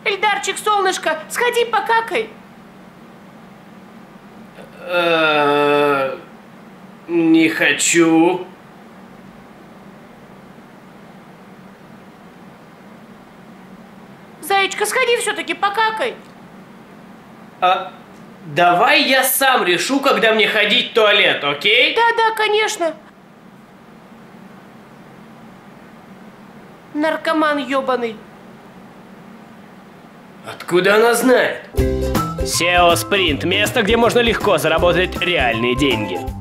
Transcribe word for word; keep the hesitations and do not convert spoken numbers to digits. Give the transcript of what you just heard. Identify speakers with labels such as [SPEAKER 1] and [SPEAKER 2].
[SPEAKER 1] Эльдарчик, солнышко, сходи покакай.
[SPEAKER 2] Не хочу.
[SPEAKER 1] Зайчка, сходи все-таки покакай.
[SPEAKER 2] А, давай я сам решу, когда мне ходить в туалет, окей?
[SPEAKER 1] Да-да, конечно. Наркоман ебаный.
[SPEAKER 2] Откуда она знает? сео Sprint – место, где можно легко заработать реальные деньги.